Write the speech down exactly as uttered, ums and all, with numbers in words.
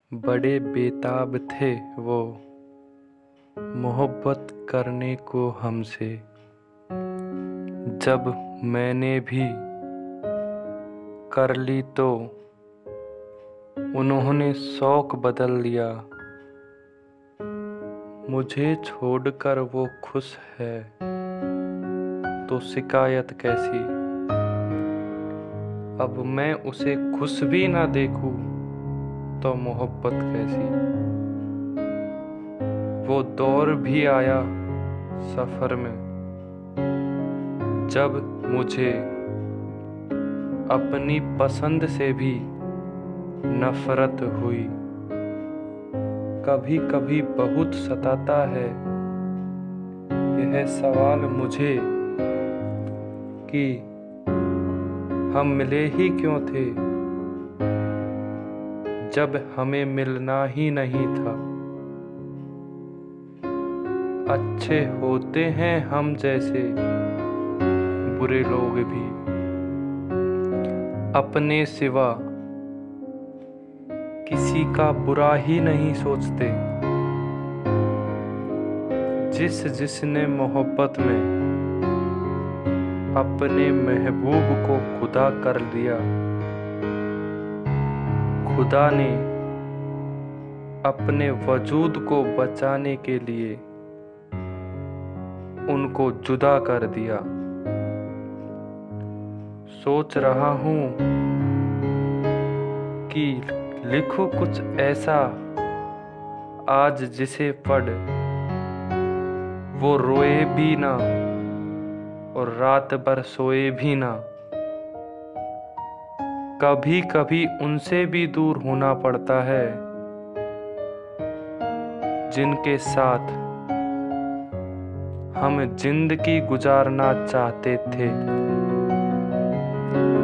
बड़े बेताब थे वो मोहब्बत करने को हमसे। जब मैंने भी कर ली तो उन्होंने शौक बदल लिया। मुझे छोड़कर वो खुश है तो शिकायत कैसी। अब मैं उसे खुश भी ना देखूं तो मोहब्बत कैसी। वो दौर भी आया सफर में जब मुझे अपनी पसंद से भी नफरत हुई। कभी कभी बहुत सताता है यह सवाल मुझे कि हम मिले ही क्यों थे जब हमें मिलना ही नहीं था। अच्छे होते हैं हम जैसे बुरे लोग भी, अपने सिवा किसी का बुरा ही नहीं सोचते। जिस जिसने मोहब्बत में अपने महबूब को खुदा कर लिया, खुदा ने अपने वजूद को बचाने के लिए उनको जुदा कर दिया। सोच रहा हूँ कि लिखूं कुछ ऐसा आज जिसे पढ़ वो रोए भी ना और रात भर सोए भी ना। कभी कभी उनसे भी दूर होना पड़ता है जिनके साथ हम जिंदगी गुजारना चाहते थे।